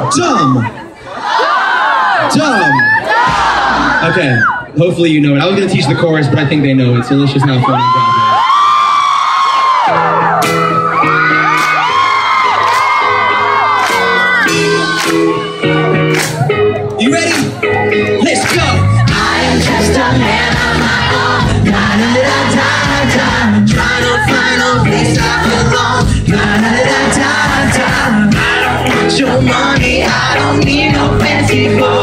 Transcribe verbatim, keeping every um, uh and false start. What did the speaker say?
Dumb. Dumb. Okay, hopefully you know it. I was gonna teach the chorus, but I think they know it, so let's just not phone and drop it. You ready? Let's go! I am just a man on my own. Da-da-da-da-da. Trying to find a place I belong. Da-da-da-da-da. I don't want your money, I don't need no fancy clothes.